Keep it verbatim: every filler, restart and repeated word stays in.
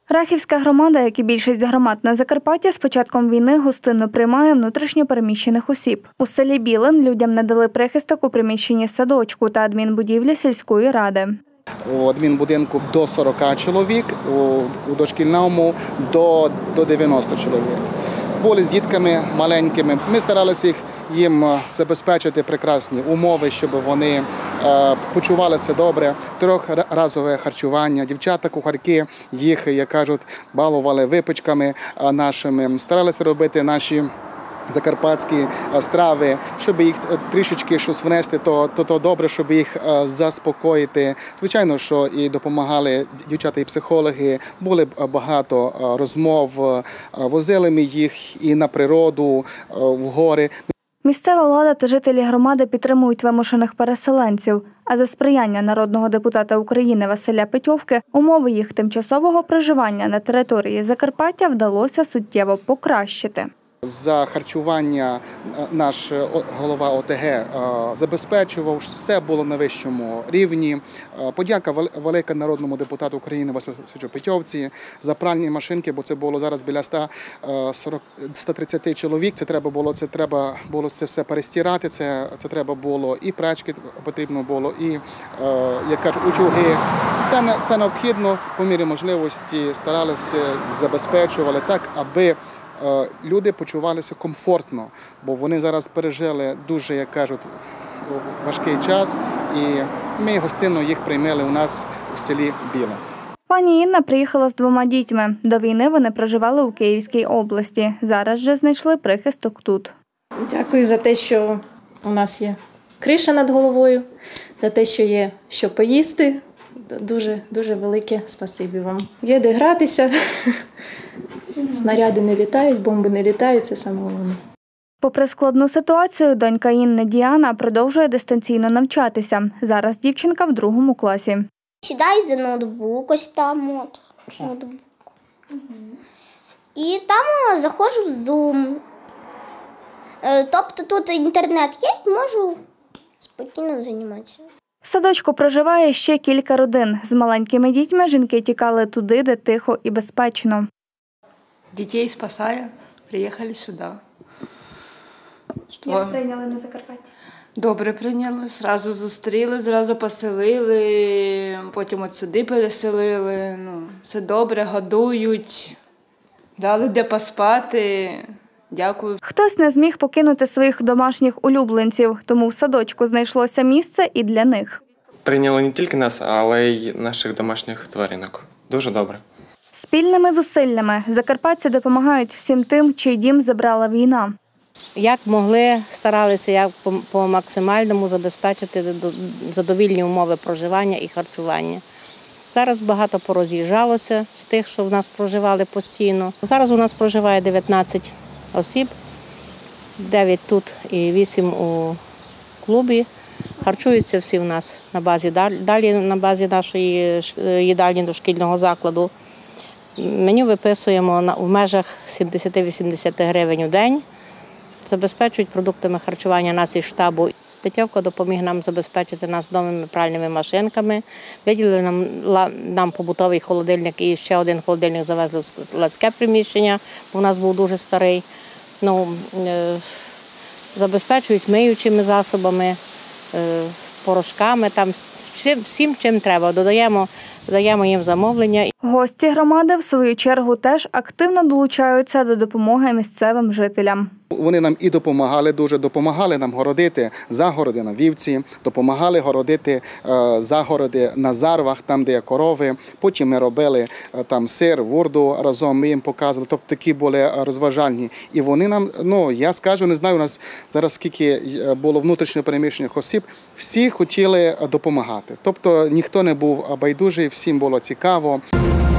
Рахівська громада, як і більшість громад на Закарпатті, з початком війни гостинно приймає внутрішньо переміщених осіб. У селі Білин людям надали прихисток у приміщенні садочку та адмінбудівлі сільської ради. У адмінбудинку до сорока чоловік, у дошкільному до, до дев'яноста чоловік. Були з дітками маленькими. Ми старалися їх, їм забезпечити прекрасні умови, щоб вони почувалися добре. Трьохразове харчування. Дівчата-кухарки їх, як кажуть, балували випічками нашими. Старалися робити наші закарпатські страви, щоб їх трішечки щось внести, то, то, то добре, щоб їх заспокоїти. Звичайно, що і допомагали дівчата і психологи, були багато розмов, возили ми їх і на природу, в гори. Місцева влада та жителі громади підтримують вимушених переселенців, а за сприяння народного депутата України Василя Петьовки умови їх тимчасового проживання на території Закарпаття вдалося суттєво покращити. За харчування наш голова О Те Ге забезпечував, все було на вищому рівні. Подяка велика народному депутату України Василю Петьовці за пральні машинки, бо це було зараз біля ста тридцяти чоловік. Це треба було, це треба було це все перестирати, це, це треба було і прачки потрібно було, і, як кажуть, утюги. Все, все необхідно, по мірі можливості старалися, забезпечували так, аби люди почувалися комфортно, бо вони зараз пережили дуже, як кажуть, важкий час, і ми гостинно їх приймали у нас у селі Біле. Пані Інна приїхала з двома дітьми. До війни вони проживали у Київській області. Зараз же знайшли прихисток тут. Дякую за те, що у нас є криша над головою, за те, що є що поїсти. Дуже, дуже велике спасибі вам. Є де гратися. Снаряди не літають, бомби не літають, це саме головне. Попри складну ситуацію, донька Інни Діана продовжує дистанційно навчатися. Зараз дівчинка в другому класі. Сідаю за ноутбук, ось там от ноутбук. І там заходжу в Zoom. Тобто тут інтернет є, можу спокійно займатися. В садочку проживає ще кілька родин. З маленькими дітьми жінки тікали туди, де тихо і безпечно. Дітей спасає, приїхали сюди. Що? Як прийняли на Закарпатті? Добре прийняли, зразу зустріли, зразу поселили, потім от сюди переселили. Ну, все добре, годують, дали де поспати. Дякую. Хтось не зміг покинути своїх домашніх улюбленців, тому в садочку знайшлося місце і для них. Прийняли не тільки нас, але й наших домашніх тваринок. Дуже добре. Спільними зусиллями закарпатці допомагають всім тим, чий дім забрала війна. Як могли, старалися як по, по максимальному забезпечити задовільні умови проживання і харчування. Зараз багато пороз'їжджалося з тих, що в нас проживали постійно. Зараз у нас проживає дев'ятнадцять осіб, дев'ять тут і вісім у клубі. Харчуються всі в нас на базі, далі на базі нашої їдальні дошкільного закладу. Меню виписуємо в межах сімдесят-вісімдесят гривень у день. Забезпечують продуктами харчування нас із штабу. Петьовка допоміг нам забезпечити нас новими пральними машинками. Виділили нам, нам побутовий холодильник і ще один холодильник завезли в складське приміщення, бо у нас був дуже старий. Ну, е, забезпечують миючими засобами, е, порошками, там, всім, чим треба. Додаємо, додаємо їм замовлення. Гості громади, в свою чергу, теж активно долучаються до допомоги місцевим жителям. Вони нам і допомагали дуже, допомагали нам городити загороди на Вівці, допомагали городити загороди на Зарвах, там, де є корови. Потім ми робили там сир, вурду разом, ми їм показували, тобто такі були розважальні. І вони нам, ну, я скажу, не знаю, у нас зараз скільки було внутрішньо переміщених осіб, всі хотіли допомагати. Тобто ніхто не був байдужий, всім було цікаво.